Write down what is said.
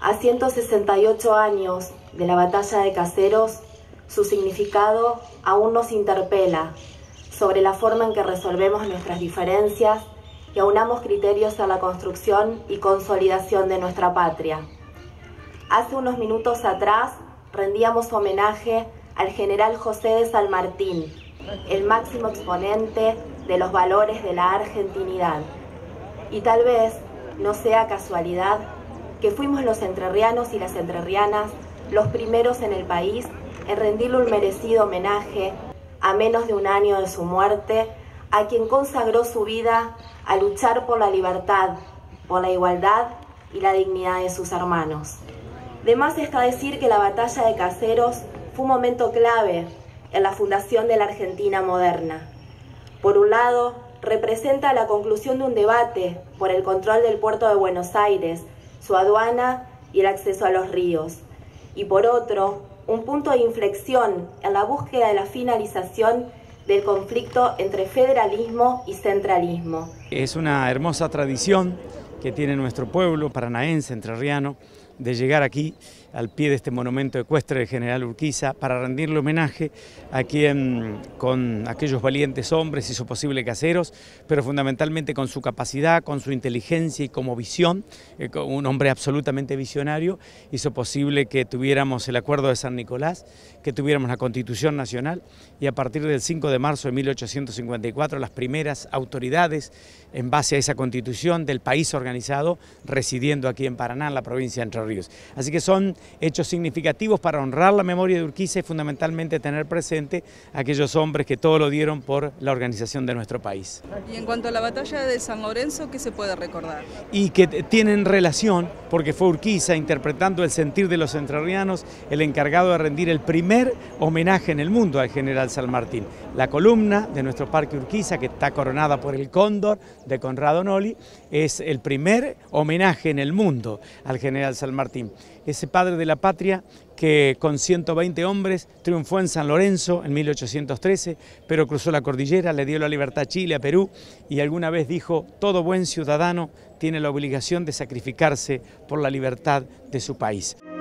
A 168 años de la batalla de Caseros, su significado aún nos interpela sobre la forma en que resolvemos nuestras diferencias y aunamos criterios a la construcción y consolidación de nuestra patria. Hace unos minutos atrás rendíamos homenaje al general José de San Martín, el máximo exponente de los valores de la argentinidad. Y tal vez no sea casualidad que fuimos los entrerrianos y las entrerrianas los primeros en el país en rendirle un merecido homenaje a menos de un año de su muerte a quien consagró su vida a luchar por la libertad, por la igualdad y la dignidad de sus hermanos. De más está decir que la batalla de Caseros fue un momento clave en la fundación de la Argentina moderna. Por un lado, representa la conclusión de un debate por el control del puerto de Buenos Aires, su aduana y el acceso a los ríos. Y por otro, un punto de inflexión en la búsqueda de la finalización del conflicto entre federalismo y centralismo. Es una hermosa tradición que tiene nuestro pueblo paranaense, entrerriano, de llegar aquí al pie de este monumento ecuestre del general Urquiza para rendirle homenaje a quien, con aquellos valientes hombres, hizo posible Caseros, pero fundamentalmente con su capacidad, con su inteligencia y como visión, un hombre absolutamente visionario, hizo posible que tuviéramos el Acuerdo de San Nicolás, que tuviéramos la Constitución Nacional y a partir del 5 de marzo de 1854 las primeras autoridades en base a esa Constitución del país organizado residiendo aquí en Paraná, en la provincia de Entre Ríos. Así que son hechos significativos para honrar la memoria de Urquiza y fundamentalmente tener presente a aquellos hombres que todo lo dieron por la organización de nuestro país. Y en cuanto a la batalla de San Lorenzo, ¿qué se puede recordar? Y que tienen relación porque fue Urquiza, interpretando el sentir de los entrerrianos, el encargado de rendir el primer homenaje en el mundo al general San Martín. La columna de nuestro Parque Urquiza, que está coronada por el Cóndor de Conrado Noli, es el primer homenaje en el mundo al general San Martín. Ese padre de la patria que con 120 hombres triunfó en San Lorenzo en 1813, pero cruzó la cordillera, le dio la libertad a Chile, a Perú, y alguna vez dijo: todo buen ciudadano tiene la obligación de sacrificarse por la libertad de su país.